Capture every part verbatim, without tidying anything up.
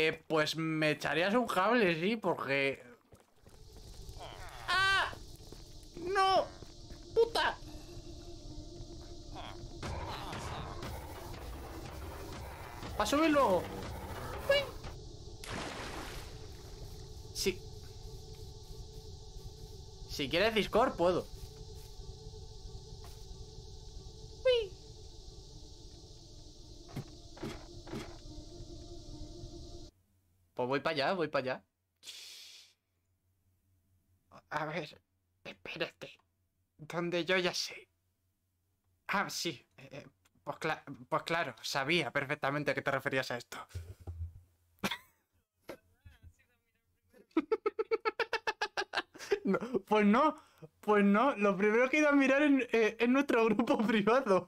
Eh, pues me echarías un cable, sí, porque... ¡Ah! ¡No! ¡Puta! ¡Pa' subirlo! ¡Uy! Sí. Si quieres Discord, puedo. ¡Uy! Pues voy para allá, voy para allá. A ver, espérate. Donde yo ya sé. Ah, sí. Eh, pues, cla pues claro, sabía perfectamente a qué te referías a esto. No, pues no, pues no. Lo primero que he ido a mirar en, eh, es nuestro grupo privado.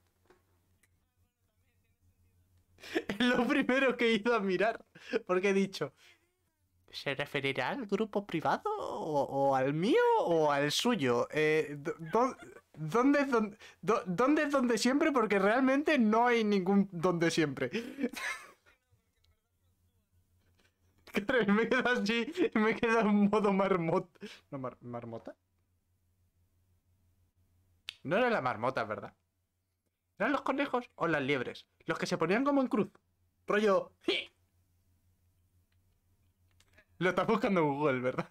Es lo primero que he ido a mirar. Porque he dicho, ¿se referirá al grupo privado o, o al mío o al suyo? Eh, do, ¿Dónde es donde, do, dónde es donde siempre? Porque realmente no hay ningún donde siempre. Claro, y me quedo así, me quedo en modo marmota. ¿No, mar, marmota? No era la marmota, ¿verdad? ¿Eran los conejos o las liebres? Los que se ponían como en cruz. Rollo... Lo estás buscando en Google, ¿verdad?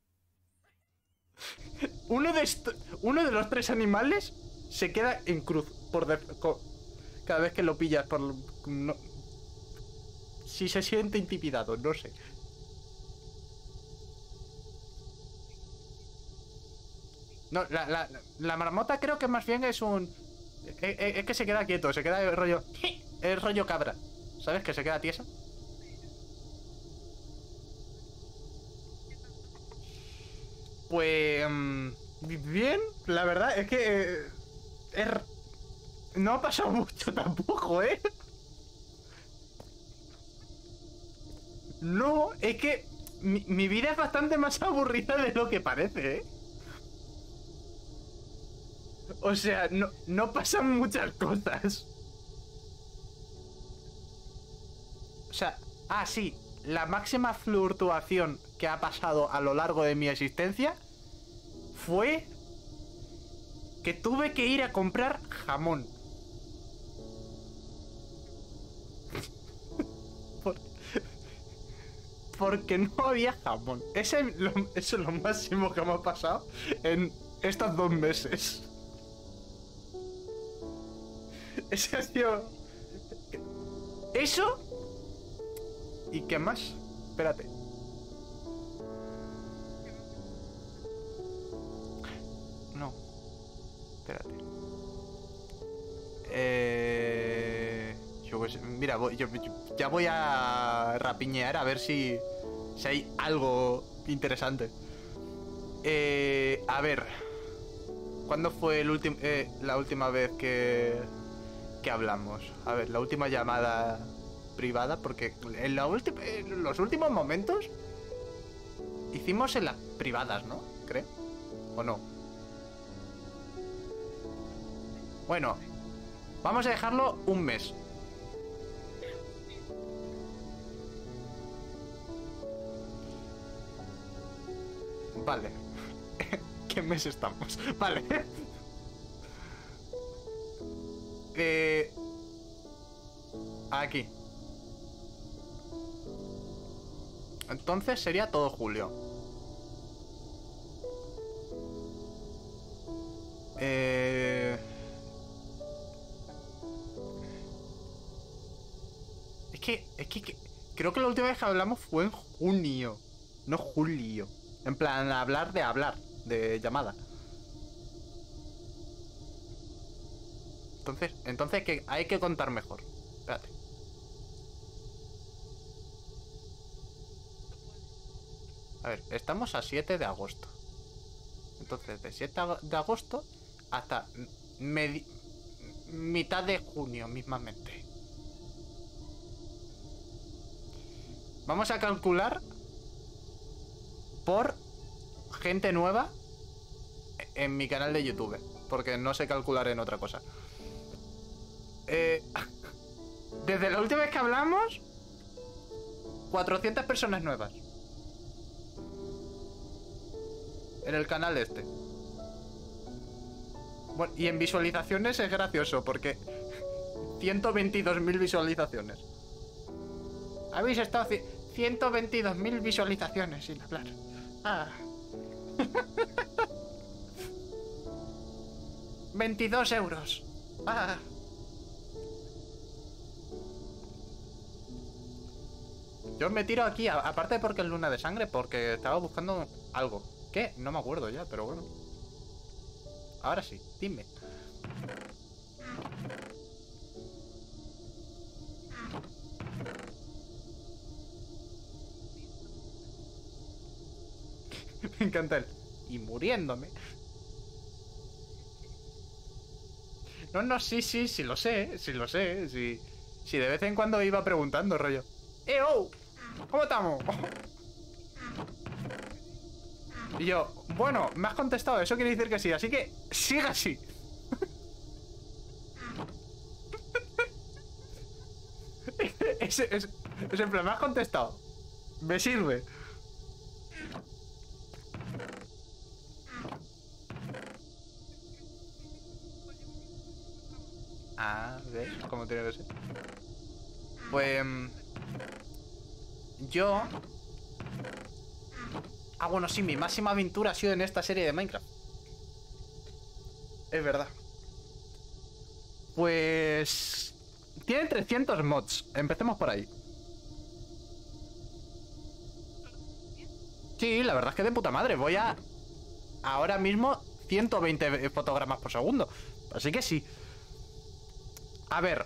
Uno de, uno de los tres animales se queda en cruz por cada vez que lo pillas por... No, si se siente intimidado, no sé. No, la, la, la marmota creo que más bien es un... Es, es que se queda quieto, se queda el rollo... El rollo cabra, ¿sabes? Que se queda tiesa. Pues... Um, bien, la verdad es que... Eh, es, no ha pasado mucho tampoco, ¿eh? No, es que... Mi, mi vida es bastante más aburrida de lo que parece, ¿eh? O sea, no, no pasan muchas cosas. O sea, ah, sí, la máxima fluctuación que ha pasado a lo largo de mi existencia fue que tuve que ir a comprar jamón. Por, porque no había jamón. Ese, lo, eso es lo máximo que me ha pasado en estos dos meses. Ese ha sido... Eso... ¿Y qué más? Espérate. No. Espérate. Eh... Yo pues, mira, voy, yo, yo, ya voy a rapiñear a ver si, si hay algo interesante. Eh, a ver. ¿Cuándo fue el último, eh, la última vez que, que hablamos? A ver, la última llamada privada, porque en, la última, en los últimos momentos hicimos en las privadas, ¿no? Creo. ¿O no? Bueno, vamos a dejarlo un mes. Vale. ¿Qué mes estamos? Vale. eh... Aquí. Entonces sería todo julio. Eh... Es que, es que, que... Creo que la última vez que hablamos fue en junio. No julio. En plan, hablar de hablar. De llamada. Entonces, entonces que hay que contar mejor. Espérate. A ver, estamos a siete de agosto. Entonces, de siete de agosto hasta mitad de junio mismamente. Vamos a calcular por gente nueva en mi canal de YouTube, porque no sé calcular en otra cosa. Eh, desde la última vez que hablamos, cuatrocientas personas nuevas. En el canal este. Bueno, y en visualizaciones es gracioso porque ciento veintidós mil visualizaciones. Habéis estado ciento veintidós mil visualizaciones sin hablar. Ah. veintidós euros. Ah. Yo me tiro aquí, aparte porque es luna de sangre, porque estaba buscando algo. ¿Qué? No me acuerdo ya, pero bueno. Ahora sí, dime. Me encanta el... Y muriéndome. No, no, sí, sí, sí lo sé, sí lo sé, sí. Sí, de vez en cuando iba preguntando, rollo. ¡Eh, oh! ¿Cómo estamos? Y yo, bueno, me has contestado, eso quiere decir que sí, así que siga así. es, es, es en plan, me has contestado. Me sirve. Ah, ¿ves? ¿Cómo tiene que ser? Pues... Yo... Ah, bueno, sí, mi máxima aventura ha sido en esta serie de Minecraft. Es verdad. Pues... Tiene trescientos mods. Empecemos por ahí. Sí, la verdad es que de puta madre. Voy a... Ahora mismo ciento veinte fotogramas por segundo. Así que sí. A ver...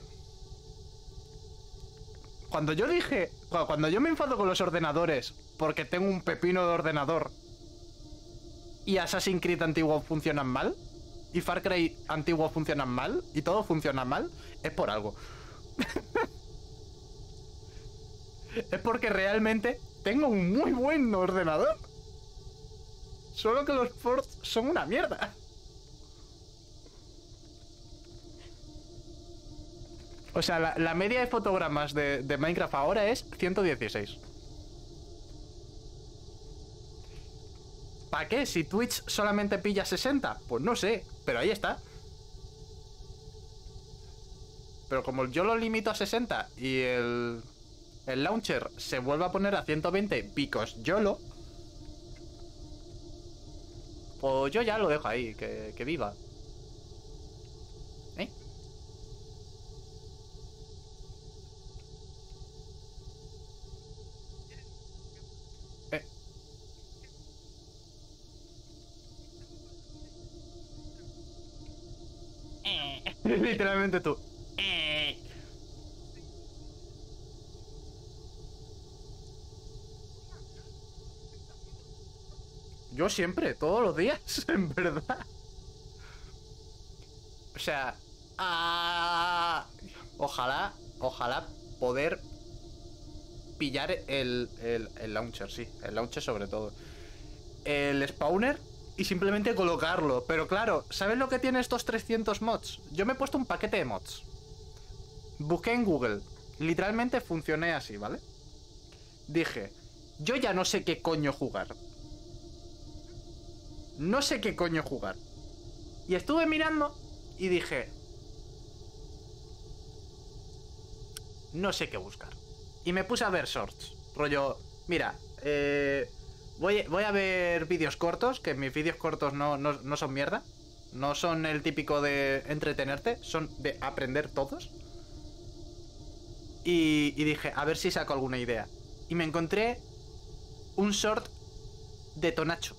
Cuando yo dije... Cuando yo me enfado con los ordenadores porque tengo un pepino de ordenador y Assassin's Creed antiguo funcionan mal y Far Cry antiguo funcionan mal y todo funciona mal, es por algo. Es porque realmente tengo un muy buen ordenador. Solo que los ports son una mierda. O sea, la, la media de fotogramas de, de Minecraft ahora es ciento dieciséis. ¿Para qué? Si Twitch solamente pilla sesenta, pues no sé, pero ahí está. Pero como yo lo limito a sesenta y el, el launcher se vuelve a poner a ciento veinte because YOLO, pues yo ya lo dejo ahí, que, que viva. ¿Eh? Eh. Literalmente tú. Eh. Yo siempre, todos los días, en verdad. O sea, ah, ojalá, ojalá poder pillar el, el, el launcher, sí, el launcher sobre todo. El spawner y simplemente colocarlo. Pero claro, ¿sabes lo que tiene estos trescientos mods? Yo me he puesto un paquete de mods. Busqué en Google. Literalmente funcioné así, ¿vale? Dije, yo ya no sé qué coño jugar. No sé qué coño jugar. Y estuve mirando y dije, no sé qué buscar. Y me puse a ver shorts. Rollo, mira, eh... Voy, voy a ver vídeos cortos, que mis vídeos cortos no, no, no son mierda. No son el típico de entretenerte, son de aprender todos. Y, y dije, a ver si saco alguna idea. Y me encontré un short de Tonacho,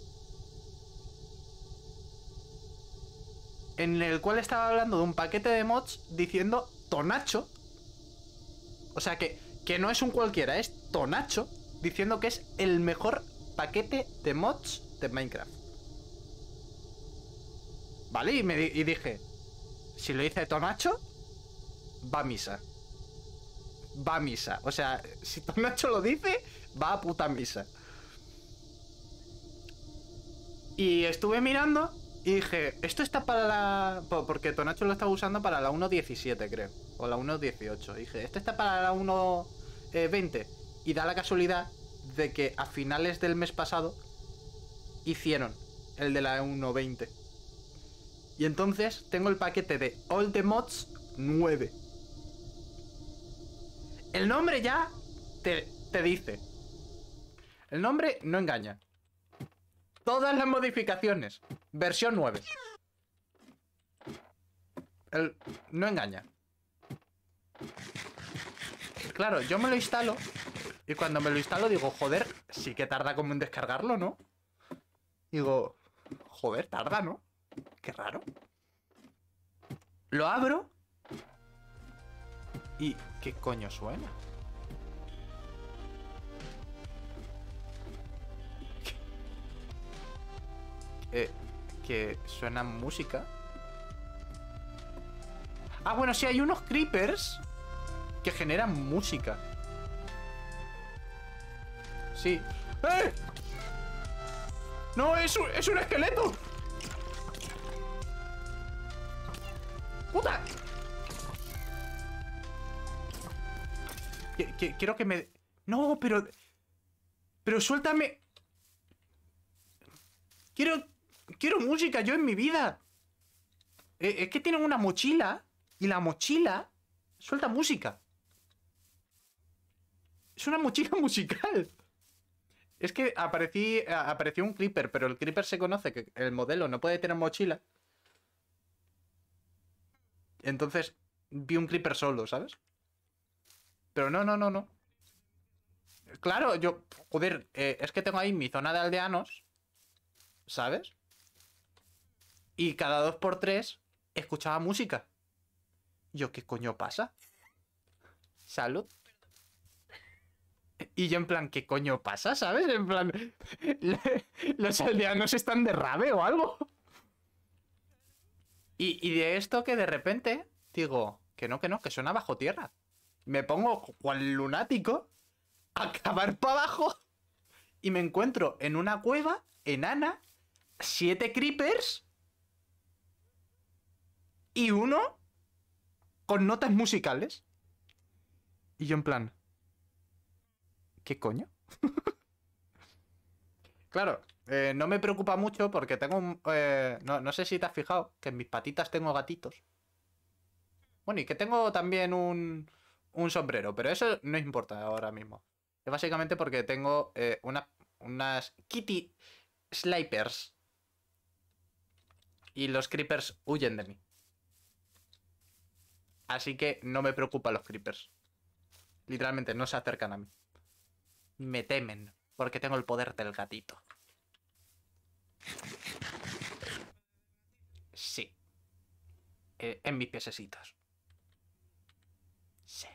en el cual estaba hablando de un paquete de mods diciendo Tonacho. O sea que, que no es un cualquiera, es Tonacho, diciendo que es el mejor paquete de mods de Minecraft. Vale, y, me di y dije, si lo dice Tonacho, va a misa. Va a misa. O sea, si Tonacho lo dice, va a puta misa. Y estuve mirando y dije, esto está para la... Porque Tonacho lo estaba usando para la uno punto diecisiete, creo. O la uno punto dieciocho. Dije, esto está para la uno punto veinte. Y da la casualidad de que a finales del mes pasado hicieron el de la uno veinte. Y entonces tengo el paquete de All the Mods nueve. El nombre ya te, te dice. El nombre no engaña. Todas las modificaciones. Versión nueve. El, no engaña. Claro, yo me lo instalo. Y cuando me lo instalo digo, joder, sí que tarda como en descargarlo, ¿no? Digo, joder, tarda, ¿no? Qué raro. Lo abro. ¿Y qué coño suena? Eh, que suena música. Ah, bueno, sí, hay unos creepers que generan música. Sí. ¡Eh! ¡No, es un, es un esqueleto! ¡Puta! Qu- qu- Quiero que me... No, pero... Pero suéltame... Quiero... Quiero música yo en mi vida. Eh, es que tienen una mochila. Y la mochila... Suelta música. Es una mochila musical. Es que aparecí, apareció un creeper, pero el creeper se conoce que el modelo no puede tener mochila. Entonces vi un creeper solo, ¿sabes? Pero no, no, no, no. Claro, yo... Joder, eh, es que tengo ahí mi zona de aldeanos, ¿sabes? Y cada dos por tres escuchaba música. Yo, ¿qué coño pasa? Salud. Y yo en plan, ¿qué coño pasa? ¿Sabes? En plan, ¿los aldeanos están de rave o algo? Y, y de esto que de repente digo, que no, que no, que suena bajo tierra. Me pongo cual lunático a cavar para abajo y me encuentro en una cueva enana, siete creepers y uno con notas musicales. Y yo en plan, ¿qué coño? Claro, eh, no me preocupa mucho porque tengo un... eh, no, no sé si te has fijado que en mis patitas tengo gatitos. Bueno, y que tengo también un, un sombrero, pero eso no importa ahora mismo. Es básicamente porque tengo eh, una- unas kitty snipers y los creepers huyen de mí. Así que no me preocupan los creepers. Literalmente no se acercan a mí. Me temen porque tengo el poder del gatito. Sí. Eh, en mis piececitos. Sí.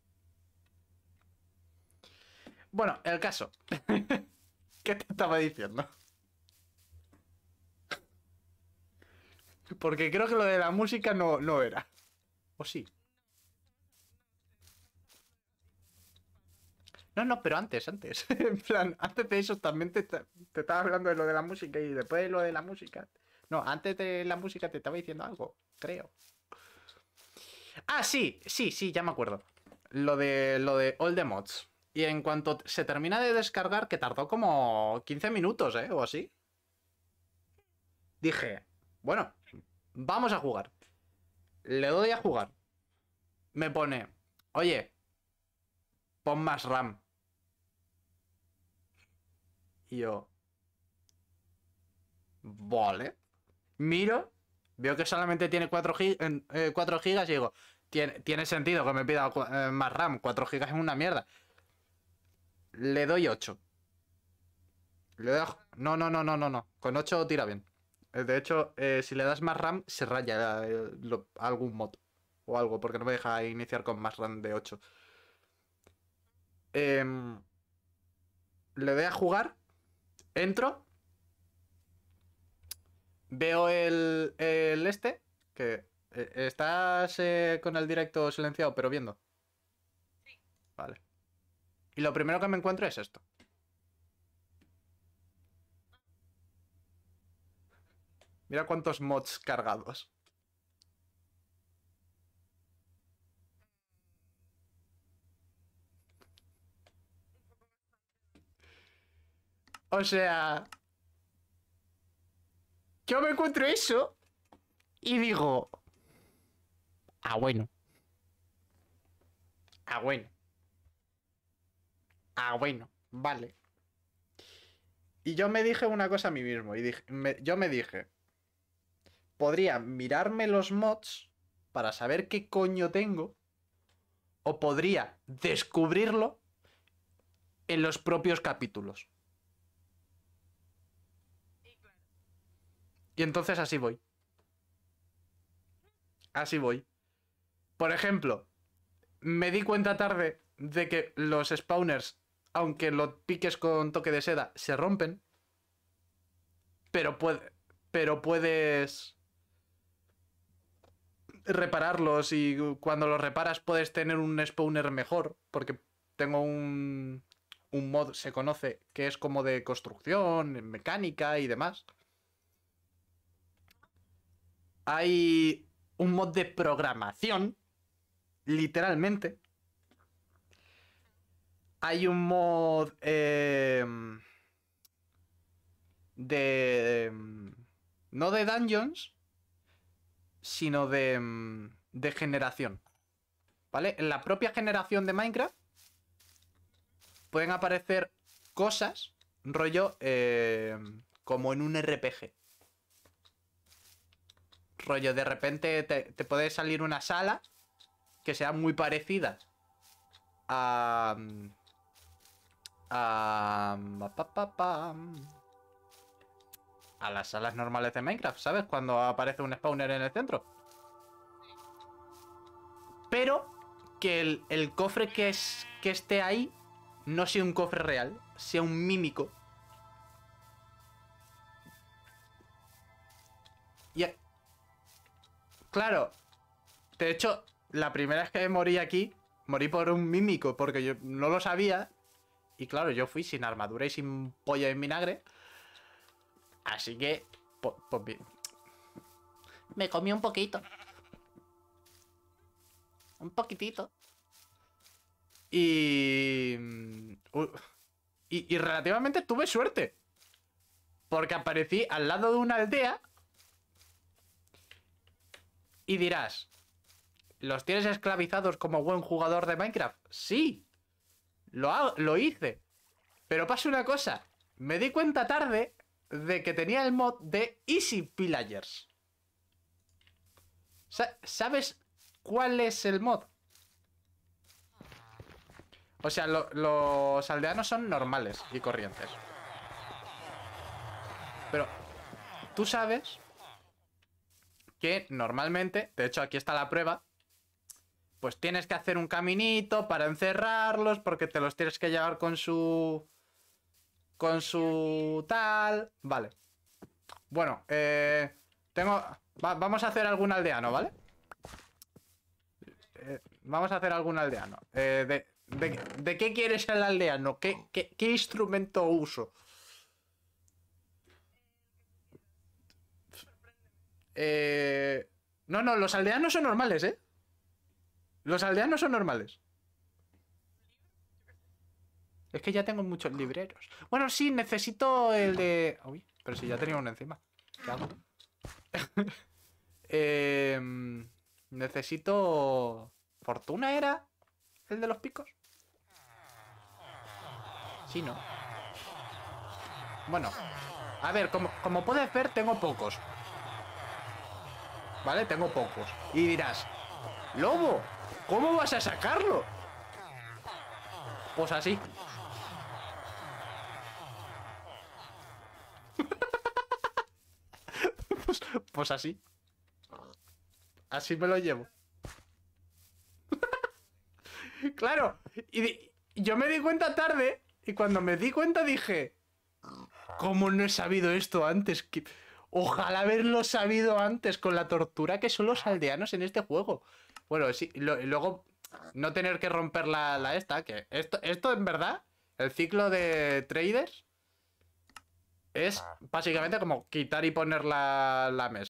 Bueno, el caso. ¿Qué te estaba diciendo? Porque creo que lo de la música no, no era. ¿O sí? No, no, pero antes, antes. En plan, antes de eso también te, te estaba hablando de lo de la música y después de lo de la música. No, antes de la música te estaba diciendo algo, creo. Ah, sí, sí, sí, ya me acuerdo. Lo de lo de All the Mods. Y en cuanto se termina de descargar, que tardó como quince minutos, ¿eh? O así. Dije, bueno, vamos a jugar. Le doy a jugar. Me pone, oye, pon más RAM. Y yo, vale. Miro, veo que solamente tiene cuatro, gi- eh, cuatro gigas y digo, tiene, tiene sentido que me pida cu- eh, más RAM. Cuatro gigas es una mierda. Le doy ocho. Le doy a- No, no, no, no, no, no. Con ocho tira bien. Eh, De hecho, eh, si le das más RAM, se raya eh, lo- algún mod o algo, porque no me deja iniciar con más RAM de ocho. Em, Le doy a jugar, entro, veo el, el este, que eh, estás eh, con el directo silenciado, pero viendo. Vale. Y lo primero que me encuentro es esto. Mira cuántos mods cargados. O sea... Yo me encuentro eso y digo... Ah, bueno. Ah, bueno. Ah, bueno. Vale. Y yo me dije una cosa a mí mismo. Y dije, me- yo me dije... Podría mirarme los mods para saber qué coño tengo. O podría descubrirlo en los propios capítulos. Y entonces así voy. Así voy. Por ejemplo, me di cuenta tarde de que los spawners, aunque los piques con toque de seda, se rompen. Pero, puede, pero puedes repararlos y cuando los reparas puedes tener un spawner mejor. Porque tengo un, un mod, se conoce, que es como de construcción, mecánica y demás. Hay un mod de programación, literalmente. Hay un mod eh, de... No de dungeons, sino de, de generación. ¿Vale? En la propia generación de Minecraft pueden aparecer cosas, rollo, eh, como en un R P G. Rollo, de repente te, te puede salir una sala que sea muy parecida a... A... pa, pa, pa, a las salas normales de Minecraft, ¿sabes? Cuando aparece un spawner en el centro. Pero que el, el cofre que, es, que esté ahí no sea un cofre real, sea un mímico. Y... Claro, de hecho, la primera vez que morí aquí, morí por un mímico, porque yo no lo sabía. Y claro, yo fui sin armadura y sin pollo en vinagre. Así que... Pues, pues bien. Me comí un poquito. Un poquitito. Y... y... Y relativamente tuve suerte. Porque aparecí al lado de una aldea. Y dirás... ¿Los tienes esclavizados como buen jugador de Minecraft? Sí. Lo, hago, lo hice. Pero pasa una cosa. Me di cuenta tarde de que tenía el mod de Easy Pillagers. Sa- ¿Sabes cuál es el mod? O sea, lo, los aldeanos son normales y corrientes. Pero tú sabes que normalmente, de hecho aquí está la prueba, pues tienes que hacer un caminito para encerrarlos porque te los tienes que llevar con su... Con su tal... Vale. Bueno, eh... Tengo... Va, vamos a hacer algún aldeano, ¿vale? Eh, vamos a hacer algún aldeano. Eh, de, de, de qué quieres el aldeano? ¿Qué, qué, qué instrumento uso? Eh... No, no, los aldeanos son normales, ¿eh? Los aldeanos son normales. Es que ya tengo muchos libreros. Bueno, sí, necesito el de... Uy, pero si ya tenía uno encima. ¿Qué hago? eh, necesito... ¿Fortuna era el de los picos? Sí, ¿no? Bueno, a ver, como, como puedes ver, tengo pocos. ¿Vale? Tengo pocos. Y dirás, Lobo, ¿cómo vas a sacarlo? Pues así. pues, pues así. Así me lo llevo. Claro. Y di- yo me di cuenta tarde. Y cuando me di cuenta dije, ¿cómo no he sabido esto antes? Que... Ojalá haberlo sabido antes con la tortura que son los aldeanos en este juego. Bueno, sí, lo, y luego no tener que romper la, la esta, que esto, esto en verdad, el ciclo de traders es básicamente como quitar y poner la, la mesa.